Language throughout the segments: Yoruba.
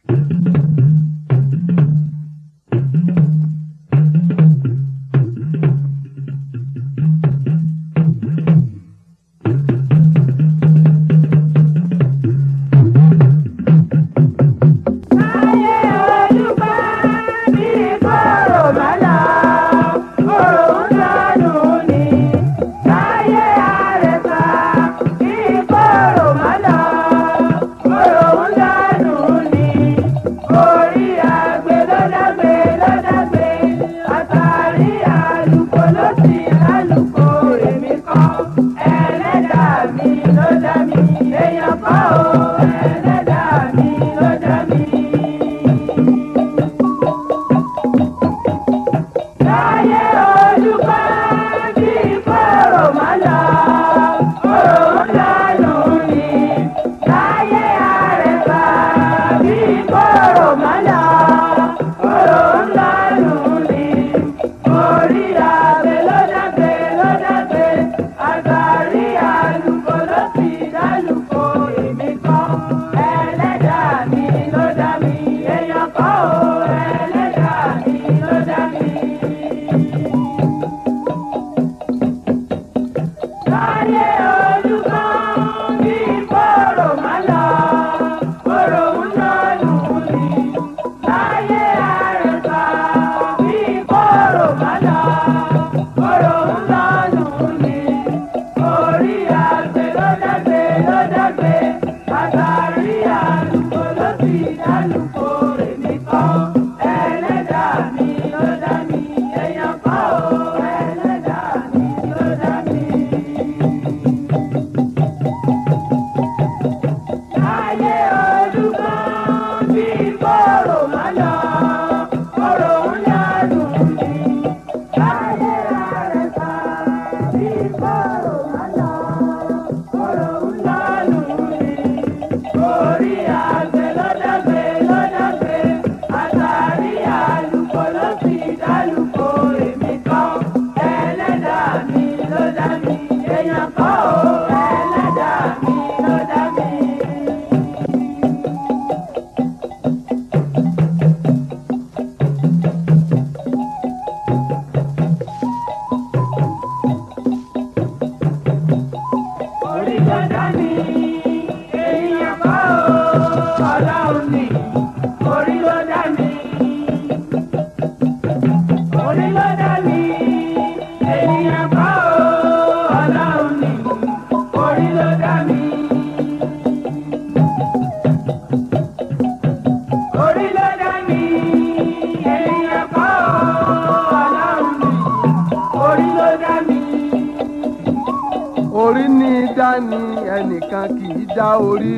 Orí ní dání ẹnìkan kì í dá orí.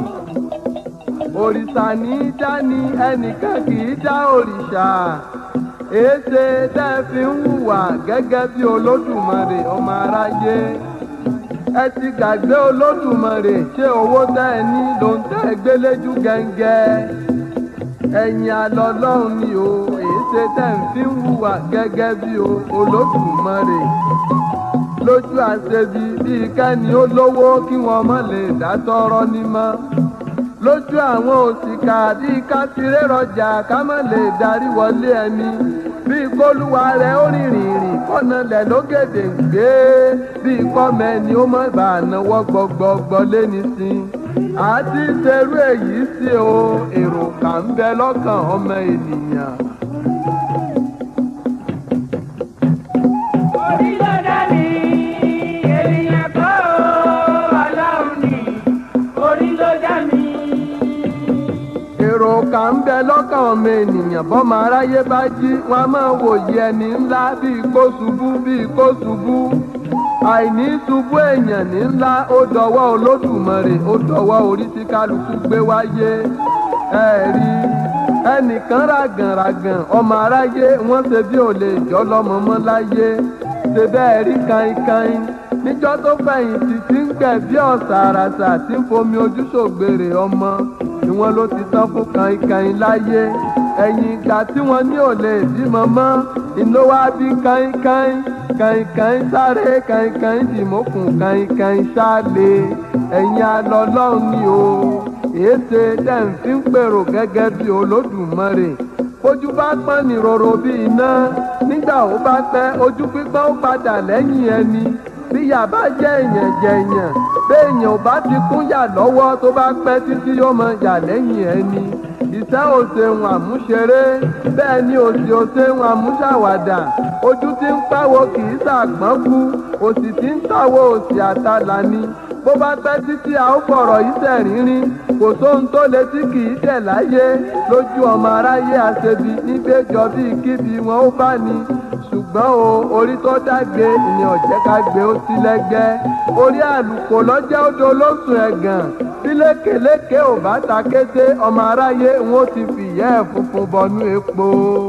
Òrìṣà ní dání ẹnìkan kì í dá òrìṣà. Èéṣe tẹ́ fi ń hùwà gẹ́gẹ́ bí Olódùmarè ọmọ aráyé. Ẹ ti gbàgbé Olódùmarè, ṣé owó tẹ́ ẹ ní ló ń tẹ́ ẹ gbéléjú gẹ́ngẹ́. Ẹ̀yin alọ́lọ́run ni o, èéṣe tẹ́ ń fi ń hùwà gẹ́gẹ́ bí Olódùmarè. Lójú àṣebí bíi kẹ́ni ó lówó kí wọ́n má lè dá tọrọ ní mọ́. Lójú àwọn òṣìkà bíi ká tiré rọjà ká má lè darí wọlé ẹni. Bíi kólúwa rẹ̀ ó rìnrìn rìn kọ́nà lẹ̀ lógèdè ń gbé. Bíi kọ́mẹ́ni ó má bàa náwó gbọgbọgbọ léni sí. Àti ṣerú èyí sí o, èrò kà ń bẹ lọ́kàn ọmọ ènìyàn. Orilodami, ènìyàn kọ́ Ọlọ́run ni. Orilodami. Èrò kà ń bẹ lọ́kàn ọmọ ènìyàn bọ́mọ aráyé bá jí wọn a máa wòye ẹni ńlá bíi kó ṣubú bíi kó ṣubú. Àìní ṣubú èèyàn ní ńlá ó dọwọ́ Olódùmarè ó dọwọ́ orí tí kálukú gbé wáyé. Ẹ rí ẹnìkan ràgànràgàn ọmọ aráyé wọ́n ṣe bí ò lè jọ́ lọ́mọ mọ́ láyé. Ṣé bẹ́ẹ̀ rí kainkain níjọ́ tó fẹ̀yìntì tí ń gbẹ̀ bí ọ̀sà àràsà tí ń fomi ojú ṣògbèrè ọmọ ni wọ́n ló ti tán fún kainkain láyé. Ẹ̀yìn ìgbà tí wọ́n ní ò lè bímọ mọ́ iná wá bí kainkain. Kainkain sáré kainkain dìmọ́kùn kainkain ṣáàlè. Ẹ̀yin alọ́lọ́run ni o, èéṣe tẹ́ ń fi ń pèrò gẹ́gẹ́ bí Olódùmarè ojú bá pọ́n ní roro bí iná nígbà ó bá pẹ́ ojú pípọ́n ó padà lẹ́yìn ẹni bíyà bá jẹ́ èèyàn jẹ̀yàn béèyàn ò bá ti kún yà lọ́wọ́ tó bá pẹ́ títí yóò mọ yà lẹ́yìn ẹni ìṣẹ́ òṣèwọ̀n àmúṣeré bẹ́ẹ̀ ni òsì òṣèwọ̀n àmúṣàwàdà ojú tí ń pàwọ́ kì í ṣàgbọ́n kú òsì tí ń tàwọ́ òsì àtàlà ni bó bá pẹ́ títí a ó fọ̀rọ̀ yìí sẹ̀rínrín kò sóhun tó lè tí kì í tẹ̀ láyé lójú ọmọ aráyé àṣebi nígbèjọ bíi kíbi wọn ó bá ní ṣùgbọ́n o orí tó dágbe ìyẹn ọ̀jẹ́ ká gbé ó sí lẹ́gẹ́ orí àlùkò lọ́jẹ́ ó dolóṣùn ẹ̀gàn bí lékeléke ò bá ta kété ọmọ aráyé wọn ó ti fìyẹ́ ẹ̀ funfun bọnú epo.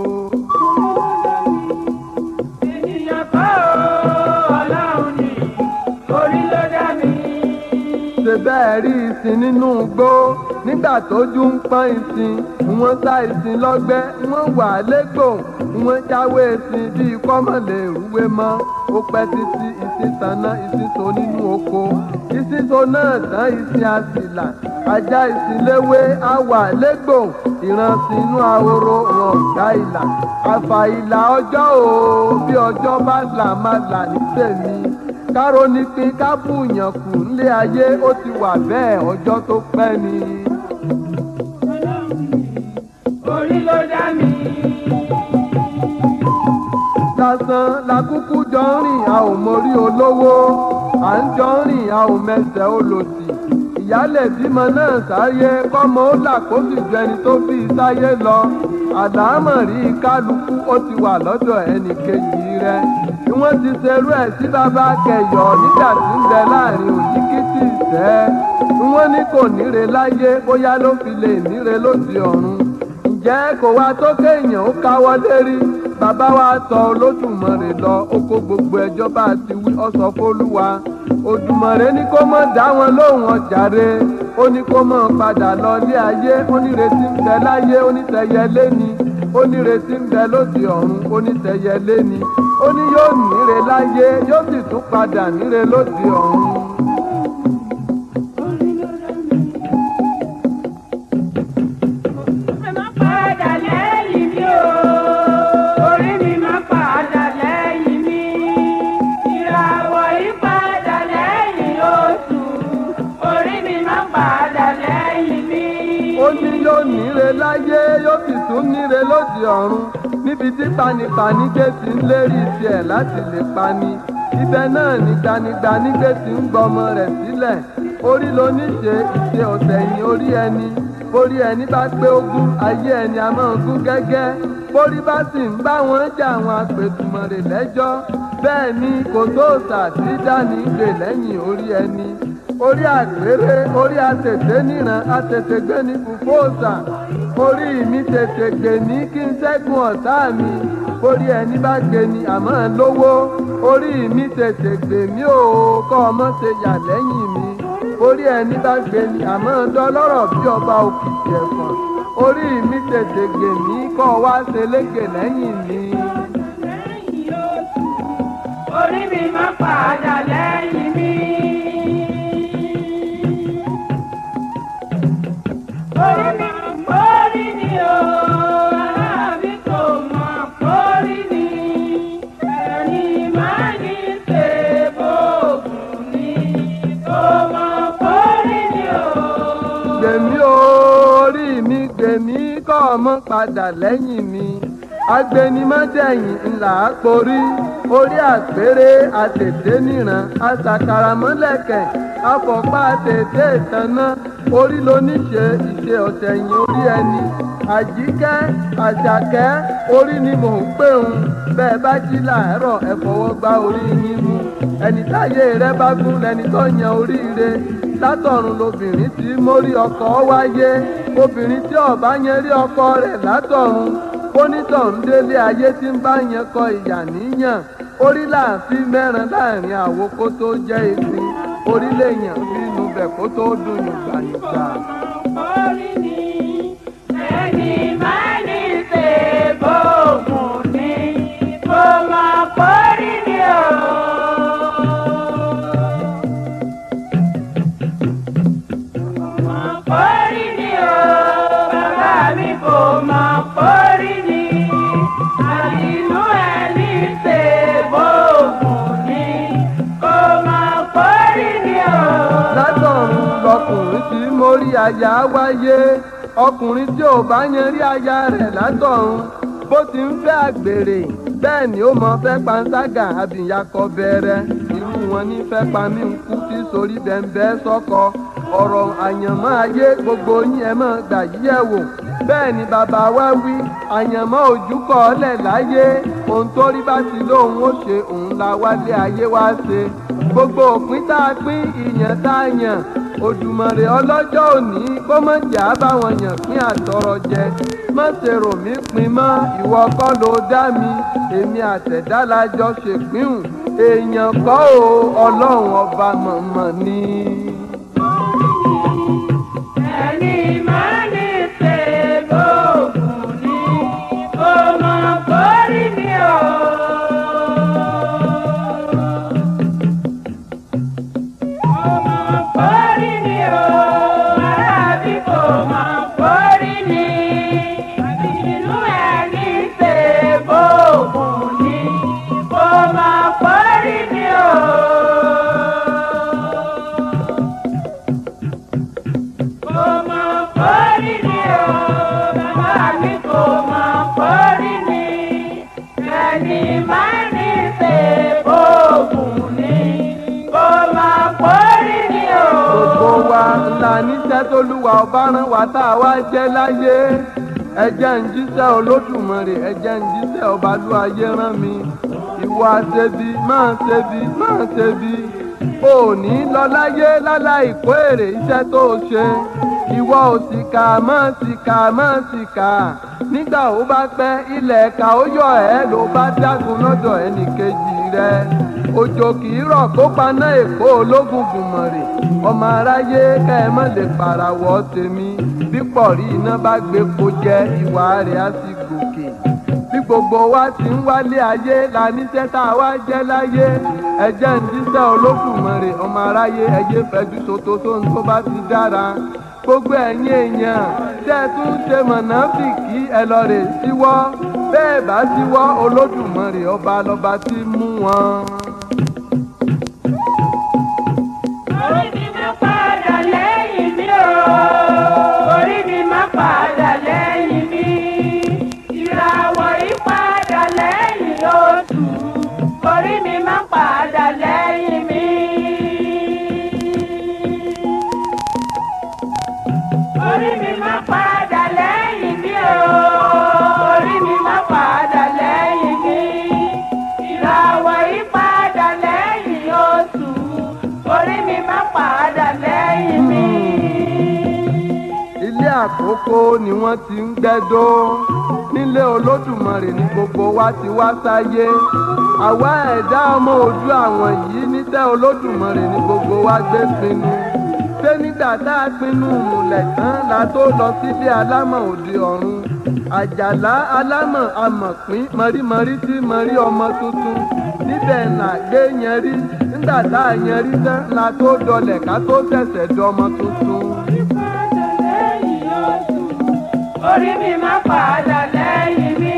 ènìyàn kọ́ Ọlọ́run ni orí ló dá mi. ṣe bẹ́ẹ̀ rí ìsìn nínú igbó nígbà tójú ń pọ́n ìsìn wọ́n sá ìsìn lọ́gbẹ́ wọ́n wà légbò wọ́n jáwé ìsìn bíi kọ́mọ̀lẹ̀ rúwé mọ́ ó pẹ́ títí ìsìn tanná ìsìn tó nínú oko ìsìn tó náà tán ìsìn àsìlà ajá ìsìn léwé á wà légbò ìrántí inú ahoro wọn ọ̀gá ìlà àfàìlà ọjọ́ o bí ọjọ́ bá là máa là ní tèmi káró ní pín kábùyàn kù nílé ayé ó ti wà bẹ́ẹ̀ ọjọ́ tó pẹ́ ni. orí ló dá mi. lásán la kúkú jọ ń rìn a ò mórí olówó à ń jọ ń rìn a ò mẹsẹ̀ olòṣì ìyálẹ̀ bímọ náà sáyé kọ́mọ ó là kó sì ju ẹni tó fi sáyé lọ àdámọ̀rí kálukú ó ti wà lọ́dọ̀ ẹnì kejì rẹ̀ bí wọ́n ti ṣerú ẹ̀ sí bàbá kẹyọ̀ nígbà tí ń bẹ láàrin òjìkìtì ìṣẹ́ bí wọ́n ní kò níre láyé bóyá ló fi lè níre lóde ọ̀run ǹjẹ́ kò wá tó kéèyàn ó káwọ́ lérí bàbá wa tọ Olódùmarè lọ ó kó gbogbo ẹjọ́ bá ti wí ó sọ fÓlúwa Òdùmarè ní kó mọ̀ dá wọn lóhùn ọjàre ó ní kó mọ̀ padà lọ ilé ayé onírètí ń bẹ láyé onítẹ̀yẹlé ni onírètí ń bẹ lóde ọ̀run onítẹ̀yẹlé ni ó ní yóò níre láyé yóò sì tún padà níre lóde ọ̀run. Níre láyé yóò sì tún níre lóde ọ̀run níbi tí panipani gbé ti ń lérí tiẹ̀ láti lè pani ibẹ̀ náà ní gbanigbani gbé ti ń gbọmọ rẹ̀ sílẹ̀ orí ló ní ṣe ìṣe ọ̀tẹ̀yìn orí ẹni borí ẹni bá gbé ogún ayé ẹni a máa gún gẹ́gẹ́ borí bá sì ń bá wọn jà àwọn apètùmọ̀rè lẹ́jọ́ bẹ́ẹ̀ ni kò sóòṣà tí dání gbè lẹ́yìn orí ẹni orí àgbèrè orí àtètè níran àtètè gbé ní fùfóòṣà orí mi tètè gbè ní kí n ṣẹ́gun ọ̀tá mi orí ẹni bá gbé ni àmọ́ lówó orí mi tètè gbè mí ò kọ́ ọmọ ṣe yà lẹ́yìn mi orí ẹni bá gbé ni àmọ́ dọ́lọ́rọ̀ bí ọba òkìtì ẹ̀fọ̀n orí mi tètè gbè mí kọ́ wá ṣe lékè lẹ́yìn mi. orí mi má padà lẹ́yìn mi. Orí ni o, aláàbí kò mọ̀ orí ni, ẹni máa ní ṣe bóògùn ni, kò mọ̀ orí ni o. Gbèmí o, orí mi gbèmí kọ́ ọmọ padà lẹ́yìn mi, agbẹnimọ́dẹ̀yìn ńlá porí, orí àpérè àtètè níran, àṣàkàràmọ́lẹ̀kẹ̀, afọ̀pá àtètè ìtanná. Orí ló ní ṣe ìṣe ọ̀tẹ̀yìn orí ẹni Àjíkẹ́ Àṣàkẹ́ orí ni mò ń pè ń bẹ́ẹ̀ bá jí làárọ̀ ẹ fọwọ́ gbá orí yín mú ẹni táyé rẹ bá gún lẹni tó yan oríire látọ̀run lobìnrin tí mórí ọkọ wáyé obìnrin tí ọba yẹn rí ọkọ rẹ̀ látọ̀run onítọ̀hún délé ayé tí ń bá yẹn kọ ìyà níyàn orí láàfin mẹ́rin láàrin àwo kó tó jẹ́ ìpín orílẹ̀-èyàn bínú bẹ̀ kó tó dùn yùgbàyùgbà. Orí ni ẹni máa ní ṣe bóògùn ni kò mọ̀ orí ni o. Orí kò mọ̀ pórí ni àbínú ẹni ṣe bóògùn ni kò mọ̀ pórí ni o. Látọ̀run lọkùnrin tí mórí aya wáyé, ọkùnrin tí ò bá yan rí aya rẹ̀ látọ̀run bó ti ń fẹ́ àgbèrè bẹ́ẹ̀ ni ó mọ fẹ́ panṣágà àbíyakọ bẹ̀rẹ̀ irú wọn ní fẹ́ pa mí ń kú tí sórí bẹ́ńbẹ́ sọ́kọ ọ̀rọ̀ àyànmọ́ ayé gbogbo yín ẹ mọ̀ gbà yíyẹ̀ wò bẹ́ẹ̀ ni bàbá wa wí àyànmọ́ ojúkọ̀ ọ̀lẹ̀ láyé ohun tó rí bá ti lóun ó ṣe òun la wálé ayé wá ṣe gbogbo òpin tá a pín ìyàn tá a yàn Òdùmarè ọlọ́jọ́ òní kó mọ̀ jà báwọn yàn pín àtọrọ jẹ má ṣe rò mí pin mọ́ ìwọ kọ́ ló dá mi èmi àtẹ̀dá la jọ ṣèpínhùn èèyàn kọ́ o Ọlọ́run ọba mọ̀mọ́ ni. ẹni máa ní ṣe bóògùn ni kò mọ̀ pórí ni o. Níṣẹ́ t'Olúwa ọba rán wa tá a wá jẹ́ láyé ẹjẹ́ ń jíṣẹ́ Olódùmarè ẹjẹ́ ń jíṣẹ́ Ọbalúayé rán mi ìwà ṣebi máa ṣebi máa ṣebi ò ní lọ láyé láláì kó èrè iṣẹ́ tó o ṣe ìwọ òṣìkà máa ṣìkà máa ṣìkà nígbà ó bá pẹ́ ilẹ̀ ẹ̀ka ó yọ ẹ́ ló bá dágun lọ́dọ̀ ẹnìkejì rẹ òjò kì í rọ̀ kó paná èkó ológun gùnmọ̀rè ọmọ aráyé kẹ́ ẹ mọ̀ lè pàràwọ̀ tèmi bí pọ̀rí iná bá gbé po jẹ ìwà rẹ̀ á sì gòkè bí gbogbo wa ti ń wálé ayé la níṣẹ́ tá a wá jẹ́ láyé ẹjẹ́ ń jíṣẹ́ Olódùmarè ọmọ aráyé ẹyẹ fẹ́jú tótótó ń tó bá ti dára gbogbo ẹ̀yin èèyàn tẹ́ ẹ tún ṣe mọ̀nàfìkì ẹ lọ rè síwọ́ bẹ́ẹ̀ bá síwọ́ Olódùmarè ọba lọ́ba tí mú wọn. Orí mi má padà lẹ́yìn mi o, orí mi má padà lẹ́yìn mi, ìràwọ̀ yìí padà lẹ́yìn oṣù, orí mi má padà lẹ́yìn mi. Orí mi má padà lẹ́yìn mi o, orí mi má padà lẹ́yìn mi, ìràwọ̀ yìí padà lẹ́yìn oṣù, orí mi má padà lẹ́yìn mi. Ilé àkókò ni wọ́n ti ń gbẹ́dọ́ nílé Olódùmarè ní gbogbo wa ti wá sáyé àwa ẹ̀dá ọmọ ojú àwọn yìí níṣẹ́ Olódùmarè ní gbogbo wa gbé pinnu ṣé nígbà tá a pinnu ìmùlẹ̀ tán la tó lọ sílé alámọ̀ òde ọ̀run àjàlá alámọ̀ amọ̀pín mọ̀rímọ̀rí tí mọ̀rí ọmọ tuntun níbẹ̀ là gbé yanrí nígbà tá a yanrí tán la tó dọlẹ̀ ká tó ṣẹ̀ṣẹ̀ dọmọ tuntun. Orí mi má padà lẹ́yìn mi.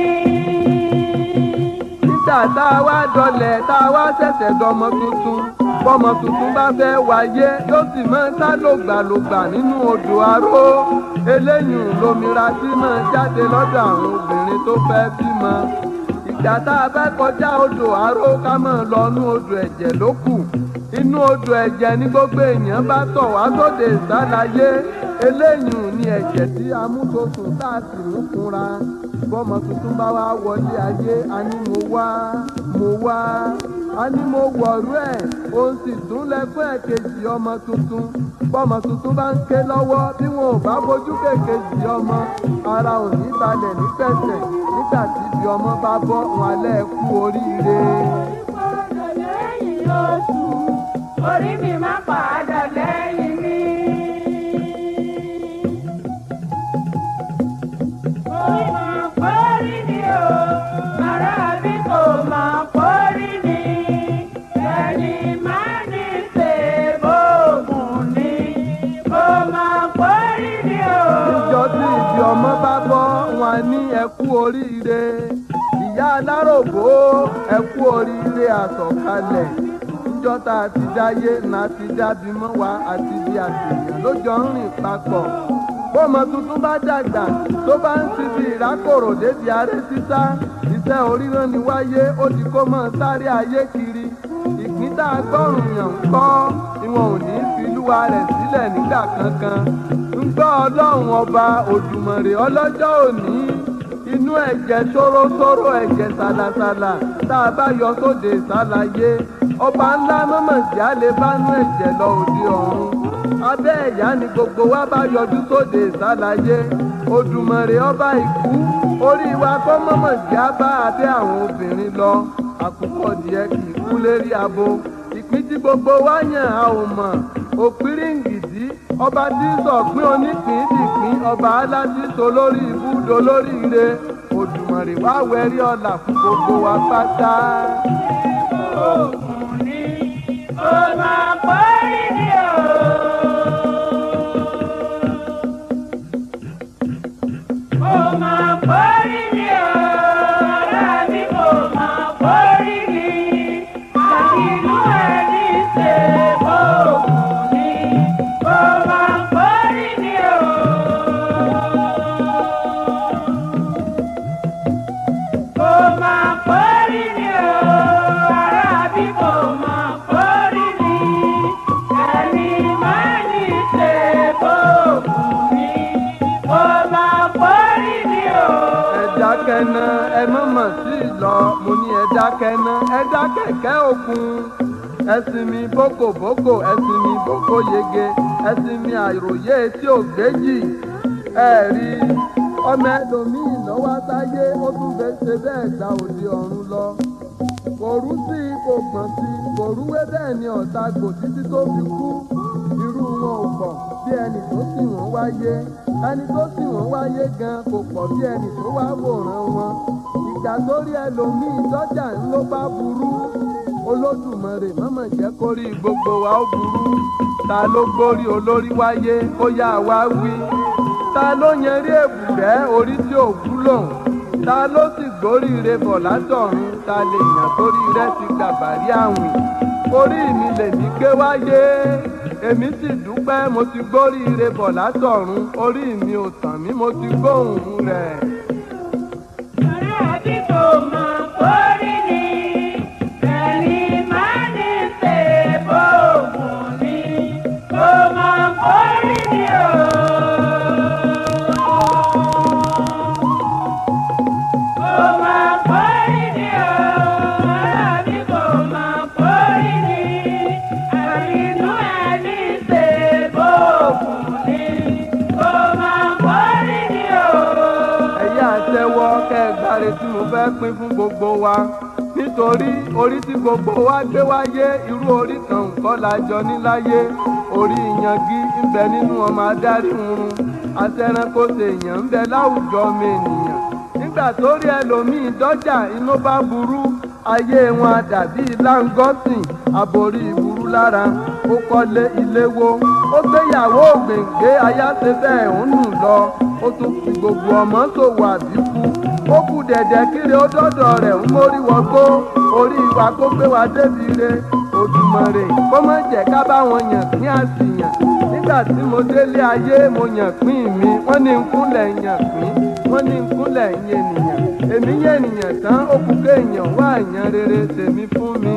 Nígbà tá a wá dọlẹ̀ tá a wá ṣẹ̀ṣẹ̀ dọmọ tuntun bọ́mọ tuntun bá fẹ́ wáyé yóò sì máa ń sá lògbàlògbà nínú odò aró eléyìí lomira tí máa jáde lọ́dọ̀ àwọn obìnrin tó fẹ́ bímọ. Ìgbà tá a bá kọjá odò aró ká máa lọ inú odò ẹ̀jẹ̀ ló kù inú odò ẹ̀jẹ̀ ní gbogbo èèyàn bá tọ̀ wá sóde ìsálayé eléyìí ni ẹ̀jẹ̀ tí amúsosùn tá a sì mú fúnra bọ́mọ tuntun bá wá wọlé ayé a ní mo wá a ní mo wọ̀rú ẹ̀ òun sì tún lẹ́kún ẹ̀kejì ọmọ tuntun bọ́mọ tuntun bá ń ké lọ́wọ́ bí wọn ò bá bójú kékejì ọmọ ara ò ní balẹ̀ ní pẹ̀sẹ̀ nígbà tí ibi ọmọ bá bọ́ wọn alẹ́ kú oríire. Orí mi má padà lẹ́yìn mi. Orí máa pọ́rí ni o, ara mi kò máa pọ́rí ni. Ẹni máa ní ṣe bóògùn ni, kò máa pọ́rí ni o. Ìjọ tí ìdí bí ọmọ bá bọ́ wọn ní ẹ kú oríire ìyá alárògbó ẹ kú oríire àsọ̀kalẹ̀ níjọ́ tá a ti dáyé náà ti dábì mọ́ wa àti bí àtìyàn ló jọ ń rìn papọ̀ bọ́mọ tuntun bá dàgbà tó bá ń ti fi ìrákòrò débi aré sísá iṣẹ́ oríran ni wáyé ó ti kó mọ́ sáré ayé kiri ìpín tá a gbọ́rùn yàn ń kọ́ ìwọ̀n ò ní fi lúwa rẹ̀ sílẹ̀ nígbà kankan ń gbọ́ ọlọ́run ọba òdùmọ̀rè ọlọ́jọ́ òní inú ẹ̀jẹ̀ ṣóróṣóró ẹ̀jẹ̀ sàlàsàlà tá a bá yọ sóde ìsàlàyé ọba ńlá mọ̀mọ̀sí á lè bá nú ẹ̀jẹ̀ lọ òde ọ̀run abẹ́ ẹ̀yà ni gbogbo wa bá yọjú sóde ìsàlàyé òdùmọ̀rè ọba ìkú orí wa kọ́ mọ̀mọ̀sí á bá abẹ́ àwọn obìnrin lọ àkùkọ díẹ̀ kì í kú lérí abo ìpín tí gbogbo wa yàn a ò mọ̀ òpíríǹgìdì ọba tí sọ̀pín onípín dìpín ọba aládìsọ lórí ibùdó lórí ire òdùmọ̀rè wá wẹ̀rí ọ̀la fún gbogbo wa pátá. Ògùn ni ó máa parí ní o. Ó máa parí ní o. Ará mi kò máa parí ní. Àbínú ẹni ṣe ògùn ni ó máa parí ní o. Ó máa parí ní o. Ará mi kò máa parí ní. Ẹni máa ní ṣe ògùn ni ó máa parí ní o. ẹja kẹna ẹ mọ̀mọ̀ sí lọ mo ní ẹja kẹna ẹja kẹ̀kẹ́ òkun ẹ̀sìn mi bókòbókò ẹ̀sìn mi bókò yege ẹ̀sìn mi àròyé tí ò gbéjì ẹ rí ọmọ ẹlòmíì lọ́wọ́ sáyé ó tún fẹ́ ṣe bẹ́ẹ̀ gba òde ọ̀run lọ kò rú sí kò gbọ̀n sí kò rúwé bẹ́ẹ̀ ni ọ̀tá gbò títí tó fi kú irú wọn ò pọ̀ bí ẹni tó sì wọ́n wáyé ẹni tó sì wọ́n wáyé gan kò pọ̀ bí ẹni tó wá wòran wọn ìgbà tó rí ẹlòmíì dọ́jà ń ló bá burú olódùmarè mọ́mọ́ jẹ́ kó rí gbogbo wa ó burú ta ló gbórí olórí wáyé ó yá wa wí ta ló yanrí èbùrẹ́ orí tí ò wúlò ta ló sì gbóríire bọ̀ látọ̀run ta lè yàn torí rẹ̀ ti gàbàrí àwìn orí mi lèmi gbé wáyé èmi sì dúpẹ́ mo ti gbóríire bọ̀ látọ̀run orí mi ò tàn mí mo ti gbóhùn rẹ̀. Ará bí kò mọ̀ parí ní. Ẹni máa ní ṣe ògùn ni ó máa parí ní o. Ó máa parí ní o. Ará bí kò mọ̀ parí ní. Àbínú ẹni ṣe ògùn ni ó máa parí ní o. ẹ̀yà àtẹwọ́ kẹgbàre tí mo fẹ́ pín fún gbogbo wa nítorí orí tí gbogbo wa gbé wáyé irú orí kan nǹkan la jọ ní láyé orí ìyangí ń bẹ nínú ọmọ adarí oorun àtẹranko ṣèèyàn ń bẹ láwùjọ ọmọ ènìyàn nígbà tó rí ẹlòmíín dọ́jà inú bá burú ayé wọn dàbí láńgọ́sìn àbórí ìburú lára ó kọ́lé ilé wo ó gbéyàwó ògbèǹgbé ayáṣe bẹ́ẹ̀ ń nù lọ ó tún fi gbogbo ọmọ ṣòwò àbíkú ó kù dẹ̀dẹ̀ kiri ó dọ́dọ̀ rẹ̀ ń mórí wọgbó orí wa kó gbé wa débi re Òdùmọ̀rè kó má jẹ́ ká bá wọn yàn pín àsìyàn nígbà tí mo délé ayé mo yàn pín mi wọ́n ní nkúnlẹ̀ yàn pín wọ́n ní nkúnlẹ̀ yẹn ènìyàn èmi yẹn ènìyàn tán ó kù kéèyàn wá àyàn rere tèmi fún mi.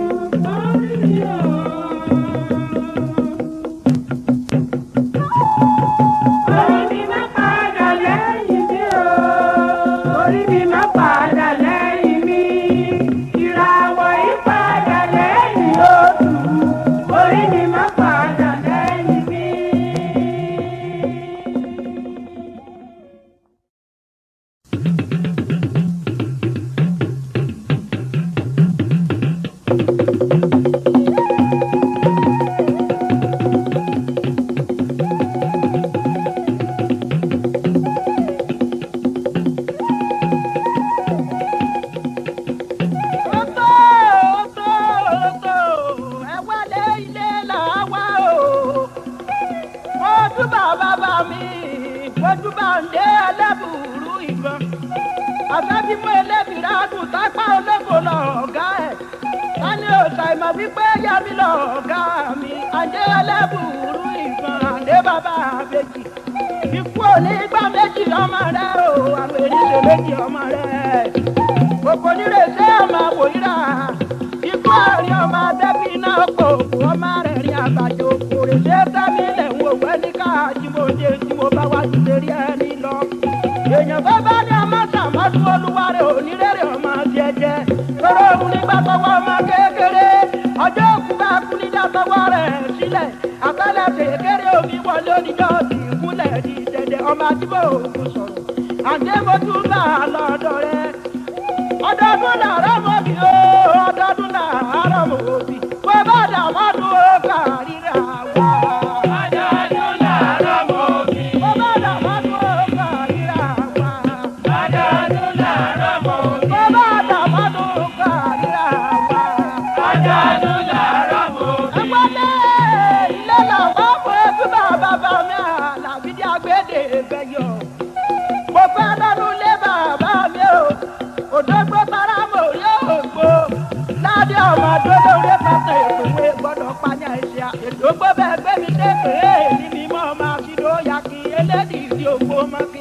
Orí mi má padà lẹ́yìn mi o. Orí mi má padà lẹ́yìn mi. Ìràwọ̀ yìí padà lẹ́yìn oṣù. Orí mi má padà lẹ́yìn mi. Elebuibon. Àtàbímọ ẹlẹ́bìrì àgùn tápá olóko lọ̀ọ́gá ẹ̀. Tani òòṣà ìmọ̀ wípé yẹmi lọ̀ọ́gá mi. Àǹdé Elebuibon àǹdé bàbá àbèjì. Ikú òní gbà méjì ọmọ rẹ̀ o, àwọn ènìyàn méjì ọmọ rẹ̀. Gbogbo nírèsé ọmọ àwòrán. Ikú àárín ọmọ adébí náà pò òkú ọmọ rẹ̀ rí àbàjọ òkúrè ṣé sẹ́mi lẹ̀ ń wò wẹ́ ní káàjìmọ̀jẹ tí mo bá wá ti lè rí ẹni lọ. Èèyàn bá bá ní ọmọ sàmọ́dún olúwarẹ̀ onírèrè ọmọ jẹjẹ. Tọ́rọ òun nígbà tọwọ́ ọmọ kékeré. Ọjọ́ òkú bá kú níjà tọwọ́ rẹ̀ sílẹ̀. Àtẹ́lẹsẹ̀ kéré omi wọlé oníjọ́ ti kúnlẹ̀ di dẹ̀dẹ̀ ọmọ àdìbò òkú sọ̀rọ̀. Àǹdé mo tún bá a lọ́dọ̀ rẹ̀. Ọdọọdún làárọ̀ mọ́ bí o, ọdọọdún làárọ̀ mọ́ bí. Bó bá dà mọ́dún ó kàríra wá. Ọdọọdún làárọ̀ mọ́ bí. Bó bá dà mọ́dún ó kàríra wá. Ọdọọdún làárọ̀ mọ́ bí. Bó bá dà mọ́dún ó kàríra wá. Ọdọọdún làárọ̀ mọ́ bí. Ẹgbọ́lé ilé làwọn fún ẹbí bàbá mi àlàbídí agbédè bẹ̀yọ̀. Mo fẹ́ lọ́dún lé bàbá mi o. Òdògbó para mo yóò gbó. Ládé ọmọ dúró lórí pàtó ìpínwé gbọ́dọ̀ pààyàn ẹ̀ṣẹ̀. Èdògbó bẹ́ẹ̀ gbé mi dé pé èmi mímọ́ ọmọ àfidó ya kí elédìí di ògbó mọ́kí.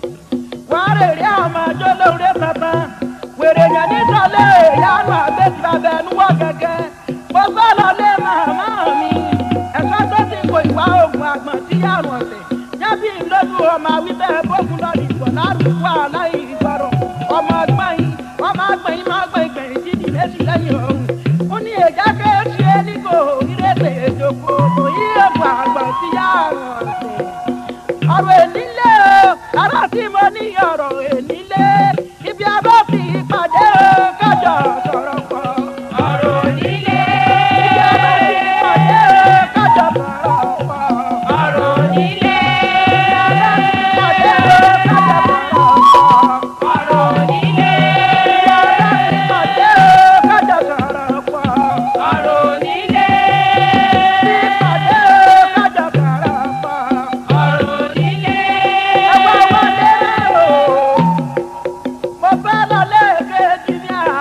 Wọ́n rèrè ọmọ dúró lórí pàtó. Wèrè yẹn nítorí ìyanu àgbẹ̀tì bàbá ẹnu wọ́ gẹ́gẹ́. Mo fẹ́ lọ lé màmá mi. Ẹ̀fọ́ tó ti kó ìwà oògùn àgbọ̀n sí àrùn ọ̀sẹ̀. Yẹ́bí lójú ọmọ àwítẹ́ bókun lọ́ọ̀dì ìbọ̀ lárúkú àláyé ìgbọ̀rọ̀. Ọmọ ọgbọ́n yìí, ọmọ ọgbọ́n yìí máa gbọ́n ìgbẹ̀yìn tí ní méjì lẹ́yìn ọ̀hún. Ó ní èjá kéèṣì ẹnìkò ìrètè èdòkò kò yí ègbò àgbọ̀n sí àrùn ọ̀sẹ̀. Ọ̀rọ̀ ènílé o, ará tí mo ní ọ̀rọ̀ ènílé. Ibi abọ́ fi ìpàdé o, kájọ sọ̀rọ̀ pọ̀. Ọ̀rọ̀ onílé. Ibi abọ́ fi ìpàdé o, kájọ sọ̀rọ̀ pọ̀. Ọ̀rọ̀ onílé. Ìpàdé o, kájọ sọ̀rọ̀ pọ̀. Ọ̀rọ̀ onílé. Ìpàdé o, kájọ sọ̀rọ̀ pọ̀. Ọ̀rọ̀ onílé. Ìpàdé o, kájọ sọ̀rọ̀ pọ̀. Ọ̀rọ̀ onílé. Ẹ̀wọ̀n wọlé rẹ̀ o. Mo fẹ́ lọ lẹ́ẹ̀kejì ní à.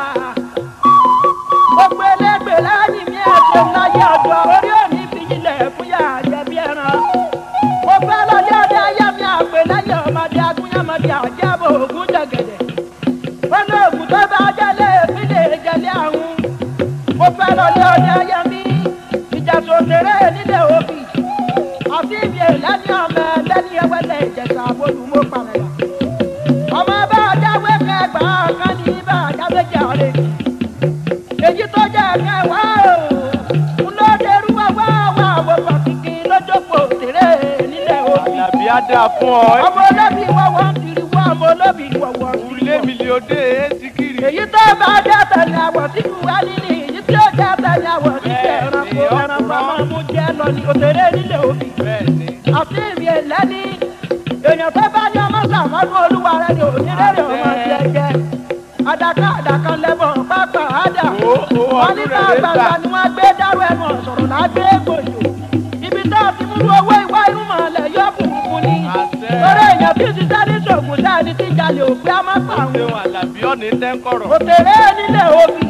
Gbogbo elégbè láyìn mi ẹ̀sìn láyé ọ̀dọ̀ orí òní fi ilẹ̀ fún yà jẹ̀bi ẹran. Mo fẹ́ lọ lé ọdẹ ayé mi àpè láyé ọmọdé agúnyàmọdé àjẹbọ ògún jẹgẹdẹ. Wọ́n ní ògùn tó bá jẹ́lé ìpínlẹ̀ ìjẹ̀lẹ̀ àrùn. Mo fẹ́ lọ lé ọdẹ ayé mi. Ìjà sòtèrè nílé òbí. Àti ibi ìlẹ́ni ọmọ ẹlẹ́ni ẹwẹ́lẹ̀ ìjẹ̀sà àbólú mo pàrẹ̀yà. Ọmọ bá jáwé kẹgbàá kan ní bá jáwé jẹ́ ọ̀rẹ́. Èyí tó jẹ́ kẹwàá o. Ń ló dẹrú wá àwọn pàtìkì lójókòó tèrè nílé òbí. Àlàbí á dáa fún ọ. Ọmọ olóbì wọ̀wọ̀ ń tiri wá ọmọ olóbì wọ̀wọ̀ ń tiri Ilé wọ̀. mi lè òde èsì kiri. Èyí tó bá jẹ́ tẹ̀lé àwọ̀ sínú wá nílì. Èyí tí ó jẹ́ tẹ̀lé àwọ̀ sínú ẹranko máa mú jẹ́ lọ ní òtèrè nílé òbí. Bẹ́ẹ̀ni. Àti ìrì ẹ̀lẹ́ni. Èèyàn tó bá ní ọmọ sàmọ́dún olúwa rẹ̀ ni onírèrè ọmọ jẹjẹ. Àdàkà lẹ́bọ̀ pápá àdà. Wọ́n ní bá àgbàgbà ni wọ́n gbé dárò ẹnu ọ̀sọ̀rọ̀ lágbé gbòòjò. Ibi tó ti mú owó ìwá inú mọ̀ọ́lẹ̀ yóò bùkún ni. Lórí èèyàn bí ṣiṣẹ́ ní ṣògùn sáàni tí jalè òpé á má pa àwọn. Ṣé wọn Àlàbí ọ̀nì tẹ́ńkọ̀rọ̀? Òtèrè nílé òbí.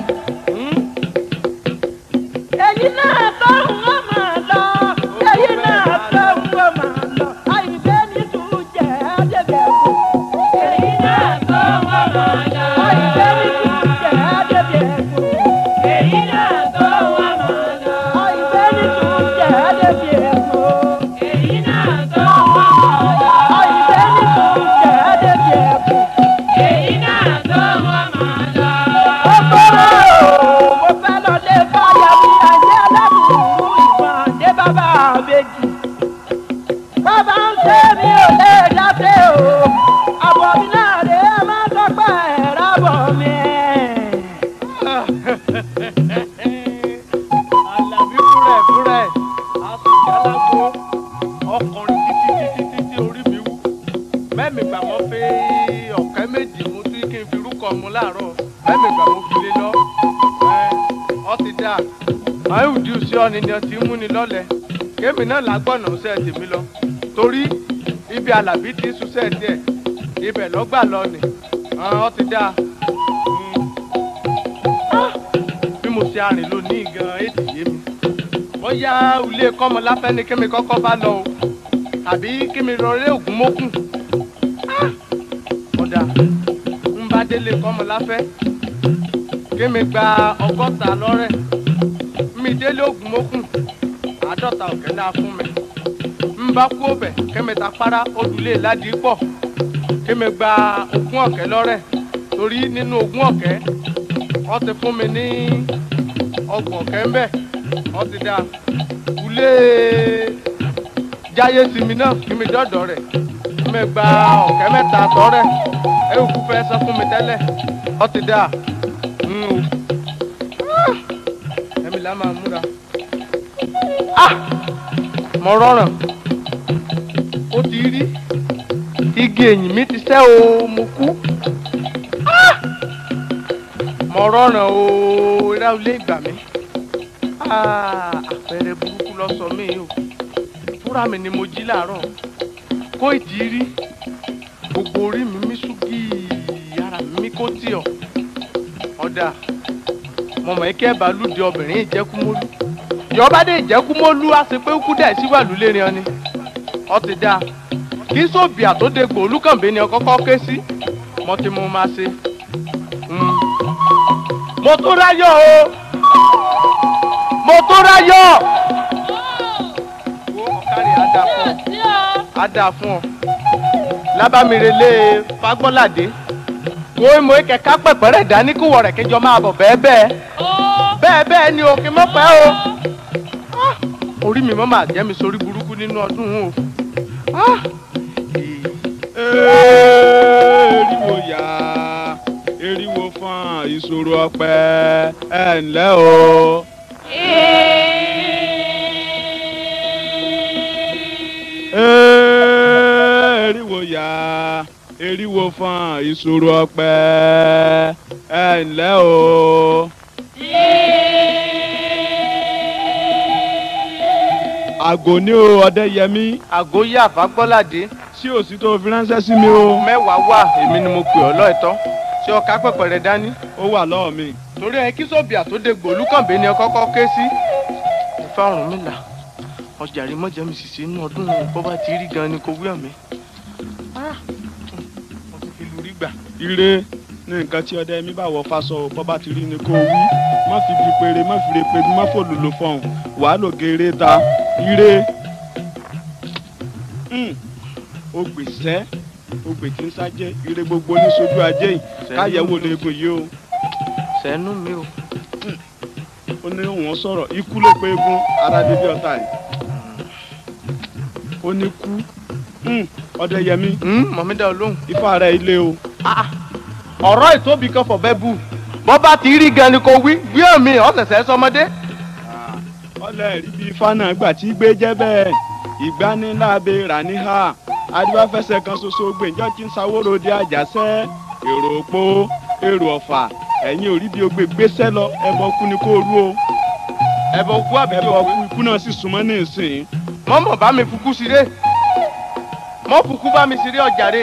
Èyí náà tó ń wọ́n máa lọ. Èyí náà tó ń wọ́n máa lọ. Àyìnbé ní tún jẹ́ àdébẹ̀kù. Èyí náà tó wọ́n máa lọ. Àyìnbé ní tún jẹ́ àdébẹ̀kù. Èyí náà tó wọ́n máa lọ. Àyìnbé ní tún jẹ́ àdébẹ̀kù. Èyí náà tó wọ́n máa lọ. Àyìnbé ní tún jẹ́ àdébẹ̀kù. Èyí náà tó wọ́n máa lọ. Ó kọ́rọ̀ o, mo fẹ́ lọ lé báyà mi àjẹ́ alábùrú ìwọ̀n àdé bàbá àbèjì. Bàbá ń ṣe mi ò lè dáṣe o. Àbọ̀ mi náà rè é máa tọ́pẹ́ ẹ̀rọ àbọ̀ mi. Àlàbí fúrẹ̀ asùnjálágbó ọkùnrin títí orí mi wú. Mẹ́mi gbà mọ́ fi ọ̀kẹ́ méjì mú tí kí n fi rúkọ mu láàárọ̀. Mẹ́mi gbà mọ́ fi lé lọ. Ọ ti dáa. Àyù dí sí ọ ni ọtí mú ni lọ́lẹ̀. Kémi náà lágbọ̀nà ṣẹ́ tèmi lọ. Torí ibi Àlàbí ti ń ṣuṣẹ́ díẹ̀. ibẹ̀ lọ́gbà lọ ni ọ ti dáa. Bí mo ṣe arìn lónìí gan èdè yé mi bóyá ilé kọ́mọláfẹ́ ni kí mi kọ́kọ́ bá lọ o àbí kí mi rọré ògún mókùn. Ọ̀dà ń bá délé kọ́mọláfẹ́ kí mi gba 60 lọ́rẹ̀ mi délé ògún mókùn 50 ọ̀kẹ́ náà fún mi ń bá kú ọbẹ̀ kí mi ta para odùlé ládìí pọ̀ kí mi gba 20 ọ̀kẹ́ lọ́rẹ̀ torí nínú 20 ọ̀kẹ́ wọ́n ti fún mi ní 30 ọ̀kẹ́ ń bẹ̀ wọ́n ti dá ulé jáyé sí mi náà kí mi dọ́dọ̀ rẹ̀ kí mi gba 3 ọ̀kẹ́ tọ́rẹ̀ ewu kú fẹ́ sọ fún mi tẹ́lẹ̀ wọ́n ti dá ẹ̀mí là máa múra mo rọrùn ó ti rí igi ẹ̀yìn mi ti sẹ́ o mo kú mo rọrùn o irá ilé ìgbà mi àpẹẹrẹ burúkú lọ sọ mí o fúnra mi ni mo jí láàárọ̀ kó ìdí rí gbogbo orí mi mí ṣúgì ara mi kó tì ọ́ ọ̀dà mo mọ̀ ike ẹ̀bà lùdí obìnrin ìjẹ́kúmólú yọba dé ìjẹ́kúmólú á ṣe pé kú dẹ̀ síwájú lérin ọ ni ọ ti dáa kí sóbì àtòdégbò olúkànbé ni ọkọ́kọ́ ké sí mo ti mú máa ṣe mo tó ráyọ̀ o mo tó ráyọ̀ wo ọ̀kárí àdá fún ọ lábàmìrèlé fagbọ́ládé wo mo kẹ̀kẹ́ pẹ̀pẹ́rẹ́ dání kúwọ rẹ̀ kíjọ máa bọ̀ bẹ́ẹ̀ ni o kí mọ́ pẹ́ o orí mi mọ́ máa jẹ́ mi sórí burúkú nínú ọdún o. Eriwo ya eriwo fún ìṣòro ọpẹ ẹ ǹlẹ́ o. Eriwo ya eriwo fún ìṣòro ọpẹ ẹ ǹlẹ́ o. Àgò ní o Ọdẹ́yẹmí. Àgò yà Fágbọ́ládé. Ṣé o sì tó fi ránṣẹ́ sí mi o? 10 wà èmi ni mo pè ọ́ lọ́ọ̀tọ́ ṣé ọkà pẹ̀pẹ̀ rẹ dání. Ó wà lọ́wọ́ mi. Torí ẹ kí sóbì àtòdégbò olúkànbé ni ọkọ́kọ́ ké sí. Ifá Ọ̀rúnmìlà ọjà rí mọ́jẹ́ mi sì ṣe inú ọdún bó bá ti rí gan ni kò wí ọ̀mí. Mo ti fi lùrí gbà. Ire ní nǹkan tí Ọdẹ́yẹmí bá wọ fásọ bó bá ti rí ni kò wí má fi fi péré má fi re pé má fò lòlò fọhùn wàá lò gèrè ta ire. O gbèsè o gbè tí ń sájẹ́ ire gbogbo ní sojú ajé yìí káyẹ̀wò léegun yìí o. Sẹ́nu mi o. Ó ní òun sọ̀rọ̀ ikú ló pé egun ara débi ọ̀tá yìí. Ó ní kú Ọdẹ́yẹmí. Mọ̀mídà olóhùn. Ifá rẹ̀ ilé o. Ọ̀rọ̀ ìtóbi kan fọ̀bẹ́ bù bọ́ bá ti rí gan ni kò wí gbé mi ọ̀sẹ̀sẹ̀ sọmọdé. Ọlẹ́ rí bí Ifá náà gbà tí gbé jẹ́ bẹ́ẹ̀ ìgbanilábe rà níhà adébáfẹsẹ̀ kan ṣoṣo gbèǹjọ́ tí ń sawóró di àjàṣẹ́ èrò òpó èrò ọ̀fà ẹ̀yìn orí bí o gbèsè lọ ẹbọ kú ni kò rú o. Ẹbọ kú àbí ẹbọ kú ikú náà sì súnmọ́ ní ìsìn. Mọ́mọ́ bá mi fukú sire mọ́ fukú bá mi sire ọ̀jàre.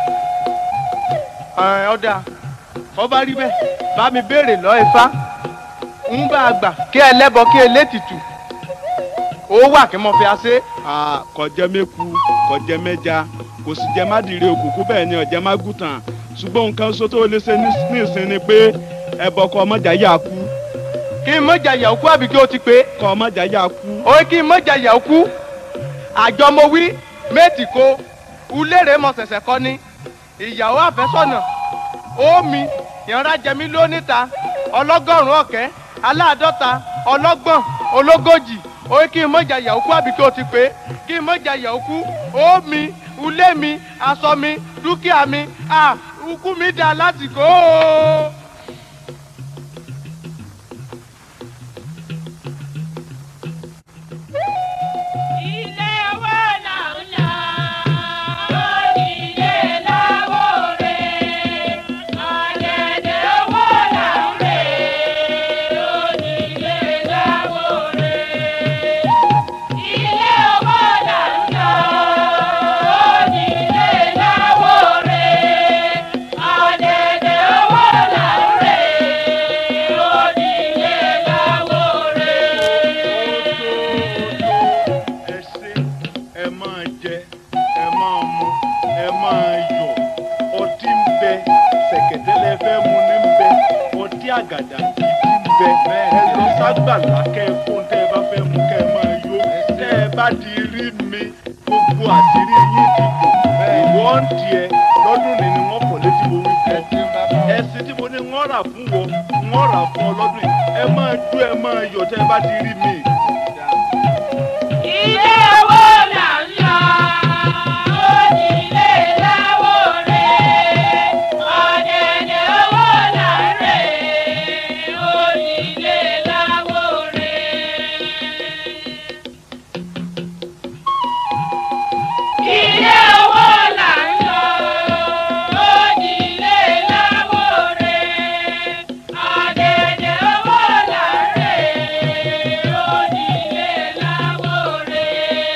Ọ̀dà ọba rí bẹ́ẹ̀ bá mi béèrè lọ Ifá ń bá a gbà kí ẹlẹ́bọ kí elétìtù ó wà kí mo fi àṣẹ. Kọjẹ mẹ́ku kọjẹ mẹ́ja kò sì jẹ má dìre òkùnkùn bẹ́ẹ̀ ni ọ̀jẹ̀ má gùtàn ṣùgbọ́n nǹkan ṣo tó lè ṣe nísìn ni pé ẹbọ kọ ọmọjà yà kú. Kí n mọ̀jà yà kú àbí kí o ti pé. Kọ ọmọjà yà kú. Ó kí n mọ̀jà yà kú àjọmọ̀wí méjì kó ulérè mọ̀ ṣẹ̀ṣẹ̀ kọ́ ni ìyàwó àfẹ́sọ̀nà omi ìyanra jẹmí lóníta 100 ọ̀kẹ́ aláàdọ́ta 100 ológójì ó kí n mọ̀jà yà kú àbí kí o ti pé kí n mọ̀jà yà kú omi ulé mi aṣọ mi dúkìá mi ukú mi dá lásìkò. Ilé àgàdà yìí bẹ ẹ lọ ságbàlá kẹ ẹ fún tẹ ẹ bá fẹ́ mú kẹ ẹ máa yó tẹ ẹ bá ti rí mi gbogbo àṣírí yín ti bò ìwọ ń tiẹ̀ lọ́dún ní ni wọ́n pọ̀ létí mo wí fún ọ ẹ̀sìn tí mo ní wọ́n rà fún wọ wọ́n rà fún ọ lọ́dún yìí ẹ máa jó ẹ máa yọ̀ tẹ ẹ bá ti rí mi. Ilé wo là ń lọ? Onílé láwo rẹ̀. Ọ̀dẹ̀dẹ̀ owó là ń rè. Onílé láwo rẹ̀. Ilé owó là ń lọ. Onílé láwo rẹ̀. Ọ̀dẹ̀dẹ̀ owó là ń rè. Onílé láwo rẹ̀.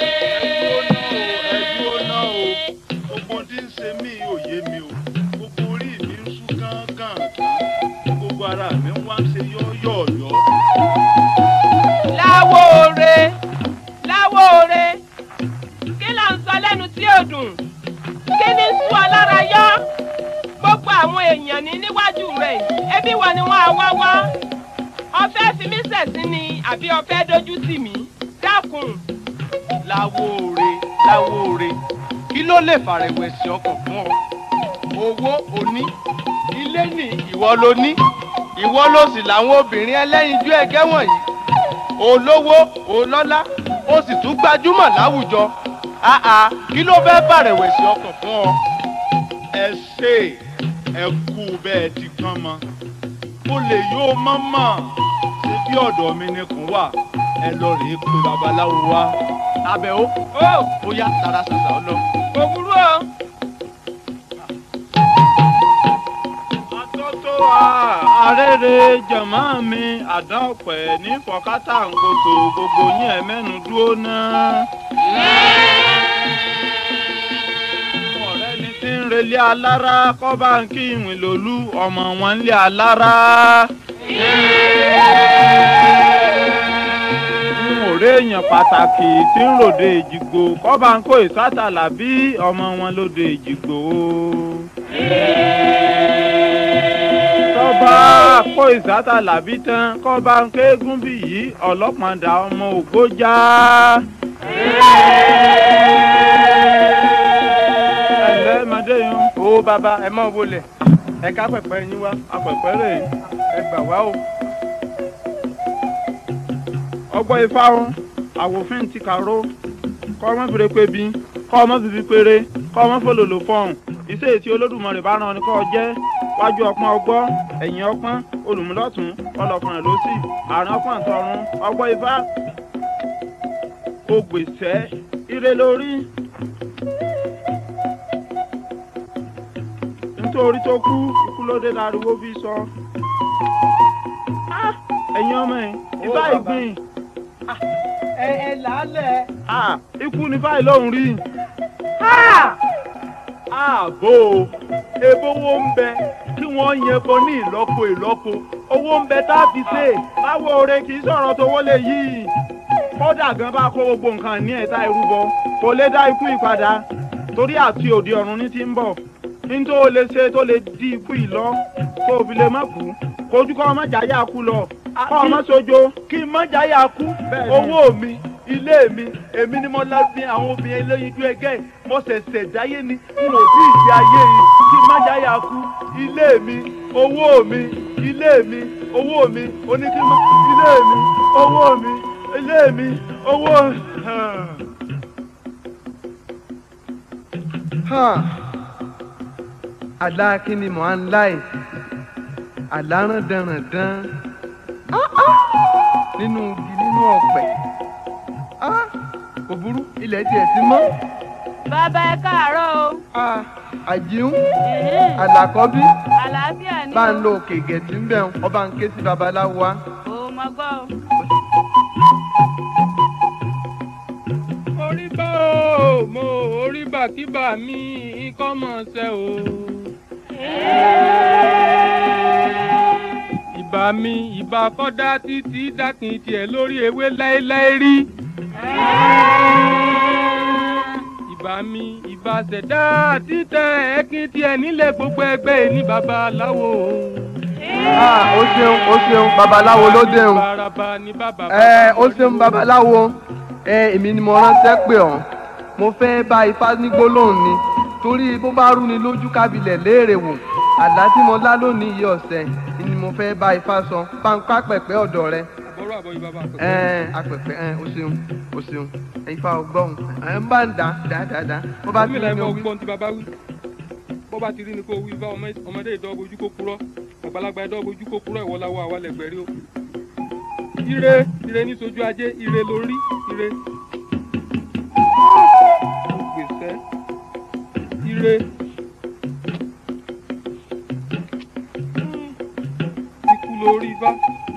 ẹdúró náà o gbogbo tí ń ṣe mí ò yé mi o gbogbo orí mi ń sú kánkán gbogbo ara mi ń wá ń ṣe yọ́yọ̀ọ̀yọ́. Láwóore láwóore kí là ń sọ lẹ́nu tí ò dùn kí ni sún ọ lára yọ gbogbo àwọn èèyàn ní níwájú rẹ̀ ẹbí wọn ni wọ́n á wá wá ọfẹ́ fi mí ṣẹ̀sín ni àbí ọfẹ́ dojú tì mí dákun. Láwóore kí ló lè fàrẹ̀wẹ̀sì ọkàn fún ọ owó òní ilé ní ìwọ ló ní ìwọ ló sì làwọn obìnrin ẹlẹ́yinjú ẹgẹ́ wọ̀nyí olówó olọ́lá ó sì tún gbajúmọ̀ láwùjọ kí ló fẹ́ fàrẹ̀wẹ̀sì ọkàn fún ọ. ẹ ṣe ẹ kú bẹ́ẹ̀ ti kán mọ́ ó lè yóò mọ́mọ́ ṣe bí ọ̀dọ̀ mi ni kò wà ẹ lọ rèé pé babaláwo wá. Àbẹ̀ó ó yá tara ṣàṣà ọ lọ. kò burú o. àtọ́tọ́ àrèrè jọ̀mọ́ mi àdán ọ̀pẹ̀ ní fọ̀kátà ńkòtò gbogbo yín ẹ̀ mẹ́nu dúró náà. ọ̀rẹ́ ni tí ń relé alára kọ́ bá ń kí ìwìn lòlú ọmọ wọn lé alára. ọ̀rẹ́ èèyàn pàtàkì tí ń ròde èjìgbò kọ́ bá ń kó ìsátàlà bí ọmọ wọn lóde èjìgbò. tọ́ba kó ìsátàlà bí tán kọ́ bá ń kégún bí yìí ọlọ́pàá ọmọ ògbójá. ẹ̀lẹ́ màdé yín. ó bàbá ẹ mọ̀ wọlé ẹ ká pẹ̀pẹ́ yín wá apẹ̀pẹ́ rè ẹ gbà wá o. ọgbọ́n ifá o àwòfin ti kàró kọ́ ọmọ fèrè pé bí kọ́ ọmọ fìfì péré kọ́ ọmọ fòlòlò fọ́hùn iṣẹ́ ètí Olódùmarè bá rán ni kọ́ ọ jẹ́ wájú ọpọ́n ọgbọ́ ẹ̀yìn ọpọ́n olùmúlọ́tún ọlọ́kùnrin lósì àárín ọpọ́n tọrun ọgbọ́n ifá ògbèsẹ́ ire lórí nítorí tó kú ikú ló dé láriwo bí sọ ẹ̀yin ọmọ ẹ̀ ifá ìgbìn. ẹ làálẹ̀. ikú ni báyìí lóhùn rí. ààbò ebówó ń bẹ kí wọ́n yẹn bọ ní ìlọ́po owó ń bẹ tá a fi ṣe Láwóore kì í sọ̀rọ̀ tó wọlé yìí kódà gan bá kó gbogbo nǹkan ní ẹ̀ta ìrúbọ kò lè dá ikú ìpadà torí àti òde ọ̀run ní ti ń bọ̀ nítorí ó lè ṣe tó lè di ikú ìlọ kó o fi lè má kú kojú kọ́ ọmọ jàyà kú lọ kọ́ ọmọ sojo kí n má jàyà kú owó mi ilé mi èmi ni mo lábí àwọn obìnrin eléyinjú ẹgẹ́ mo ṣẹ̀ṣẹ̀ dáyé ni n ò tí ì di ayé yìí kí n má jàyà kú ilé mi owó mi ilé mi owó mi oníkímọ́ ilé mi owó mi ilé mi owó. àlá kí ni mò ń láì àlá rán dandan nínú igi nínú ọ̀pẹ kò burú ilẹ̀ tiẹ̀ ti mọ́. bàbá ẹ káàárọ̀ o. àjíhùn àlàkọ́bí àlàáfíà ni o. bá ń lo òkè gẹ̀ẹ́sì ń bẹ̀ ọba ń ké sí babaláwo wa. o mọ gbọ́ o. orí bá o mo orí bàkíbà mi ikọ́ mọ̀ ṣe o. ìbà mi ìbà kọ́dá títí dákin tiẹ̀ lórí ewé láéláé rí. ìbà mi ìbà ṣẹ̀dá títẹ̀ ẹ̀kín tiẹ̀ nílẹ̀ gbogbo ẹgbẹ́ ní babaláwo. ó ṣeun babaláwo ló déhùn. Baraba ni bàbá. Ó ṣeun babaláwo. Èmi ni mo ránṣẹ́ pè ọ́. Mo fẹ́ bá Ifá ní gbólóhùn ni. Torí bó bá rú ni lójú kábilẹ̀ léèrè wò. Àlá tí mo lá lónìí yìí ọ̀sẹ̀ ni mo fẹ́ bá Ifá sọ. Pàǹpá pẹ̀pẹ́ ọ̀dọ̀ rẹ. Àbọ̀rọ̀ àbọ̀yí bàbá àpẹ̀pẹ̀. Apẹ̀pẹ̀ ó ṣeun. Ifá ọgbọ́n. Ń bá ń dá. Bó bá ti rí ni o wí. gbọ́n ti bàbá wí. Bó bá ti rí ni kó wí bá ọmọdé ìdọ́gbojú kó purọ́. Àgbàlagbà ìdọ́gbojú kó purọ́ ìwọ láwọ àwa lẹ̀gbẹ̀rí o. Ire ní sojú ajé, ire lórí, ire. Gbèsè. Ire. Ikú lórí Ifá.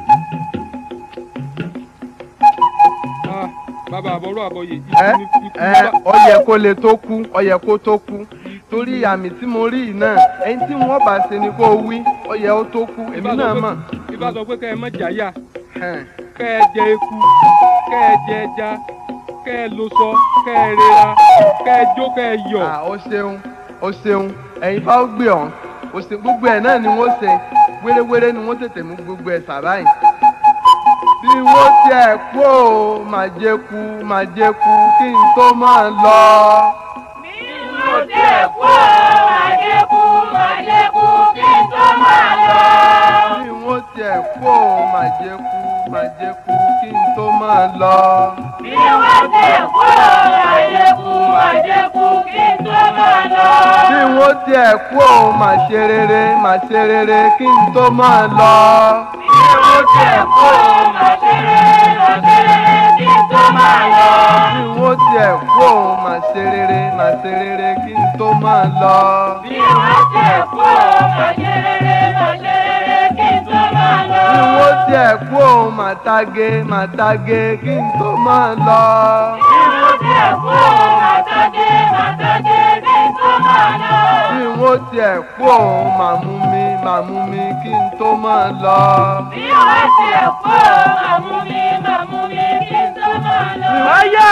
Bàbá àbọ̀rọ̀ àbọ̀yè. Ó yẹ kó lè tó kú, ó yẹ kó tó kú. Torí àmì tí mo rí yìí náà, ẹni tí wọ́n bá ṣe ni kó wí, ó yẹ ó tó kú. Èmi náà mọ̀. Ifá sọ pé kẹ́ ẹ má jáyà. Kẹ́ ẹ jẹ eku, kẹ́ ẹ jẹ ẹja, kẹ́ ẹ lo sọ, kẹ́ ẹ rera, kẹ́ ẹ jó, kẹ́ ẹ yọ̀. Ó ṣeun. Ẹ̀yin bá ó gbé ọ̀. Ó ṣe gbogbo ẹ̀ náà ni wọ́n ṣe. Wéréwéré ni wọ́n tètè mú gbogbo ẹ̀ sàbáyìn. Bí wọ́n tiẹ̀ kú ó máa jẹ kú kí n tó máa lọ. Bí wọ́n tiẹ̀ kú ó máa jẹ kú kí n tó máa lọ. Bí wọ́n tiẹ̀ kú ó máa jẹ kú kí n tó máa lọ. Bí wọ́n tiẹ̀ kú ó máa jẹ kú kí n tó máa lọ. Bí wọ́n tiẹ̀ kú ó máa ṣe rere kí n tó máa lọ. Bí wọ́n tiẹ̀ kú ó máa ṣe rere kí n tó máa lọ. Bí wọ́n tiẹ̀ kú ó máa ṣe rere kí n tó máa lọ. Bí wọ́n tiẹ̀ kú ó máa ṣe rere kí n tó máa lọ. Bí wọ́n tiẹ̀ kú ó máa tage kí n tó máa lọ. Bí wọ́n tiẹ̀ kú ó máa tage kí n tó máa lọ. Bí wọ́n tiẹ̀ kú ó máa mú mi kí n tó máa lọ. Bí wọ́n tiẹ̀ kú ó máa mú mi kí n tó máa lọ. Ọ̀yá!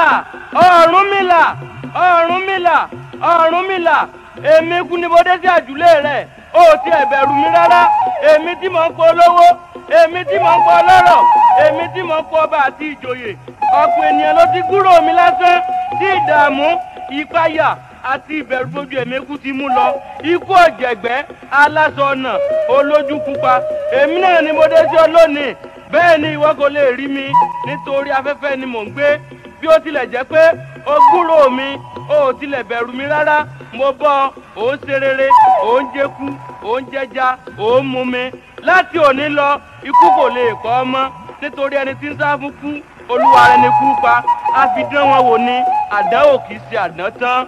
Ọ̀rúnmìlà! Èmi kú ni mo dé sí àjùlé rẹ̀. Ó ti ẹ̀ bẹ̀rù mi rárá. Èmi tí mò ń pọ̀ olówó, èmi tí mò ń pọ̀ ọlọ́rọ̀, èmi tí mò ń pọ̀ ọba àti ìjòyè. Ọ̀pọ̀ ènìyàn ló ti kúrò mi lásán tí ìdààmú, ìpayà àti ìbẹ̀rù fojú èmi kú ti mú lọ. Ikú ọ̀jẹ̀gbẹ́, aláṣọ ọ̀nà, olójú pupa. Èmi náà ni mo dé sí ọ lónìí. Bẹ́ẹ̀ ni ìwọ kò lè rí mi nítorí afẹ́fẹ́ ni mò ń gbé. Bí ó tilẹ̀ jẹ́ pé o gbúrò mi, o ò tilẹ̀ bẹ̀rù mi rárá. Mo bọ́ ò ń ṣe rere, ò ń jẹku, ò ń jẹja, ò ń mu mi. Láti òní lọ, ikú kò lè kọ́ ọ mọ́ nítorí ẹni tí ń sá fún kú, olúwa rẹ̀ ni kú pa. A fi dán wọn wò ni, àdánwò kì í ṣe àdán tán.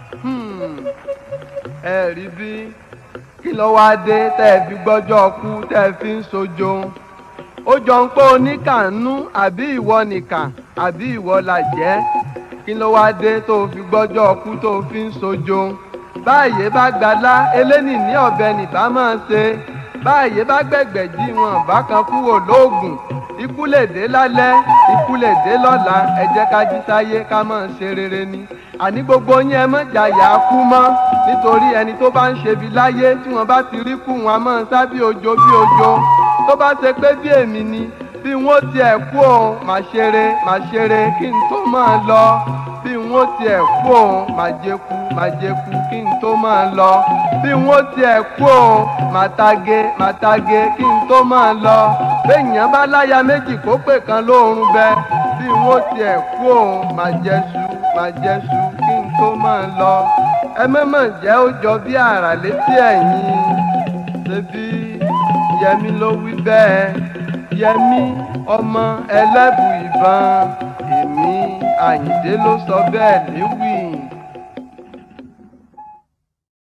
Ẹ rí bí kí ló wá dé tẹ́ ẹ fi gbọ́jọ́ kú tẹ́ ẹ fi ń sojo. Ó jọ ń pé oníkànnú àbí ìwọ nìkà àbí ìwọ làjẹ́. Kí ló wá dé tó fi gbọ́jọ́ kú tó fi ń sojo. Báyé bá gbalá eléni ní ọ̀bẹ nìbá máa ṣe. Báyé bá gbẹ̀gbẹ̀jì wọn bá kan kúrò lóògùn. Ikú lè dé lálẹ́, ikú lè dé lọ́la. Ẹ jẹ́ ká jí sáyé ká máa ṣe rere ni. Àní gbogbo yín ẹ má jàyà kú mọ́ nítorí ẹni tó bá ń ṣebi láyé tí wọ́n bá ti rí kú wọn a máa sá bí ojo. Tó bá ṣe pé bí èmi ni bí wọ́n tiẹ̀ kú o máa ṣeré kí n tó máa lọ. Bí wọ́n tiẹ̀ kú o máa jẹku kí n tó máa lọ. Bí wọ́n tiẹ̀ kú o máa tage kí n tó máa lọ. Béèyàn bá láya méjì kó pè kan lóorun bẹ. Bí wọ́n tiẹ̀ kú o máa jẹ́sù kí n tó máa lọ. Ẹ mọ̀mọ̀ jẹ́ ó jọ bí àrà létí ẹ̀yìn. Ṣebí Yẹmí ló wí bẹ́ẹ̀. Yẹmí ọmọ Ẹlẹ́buibon. Èmi Àyìndé ló sọ bẹ́ẹ̀ léwì.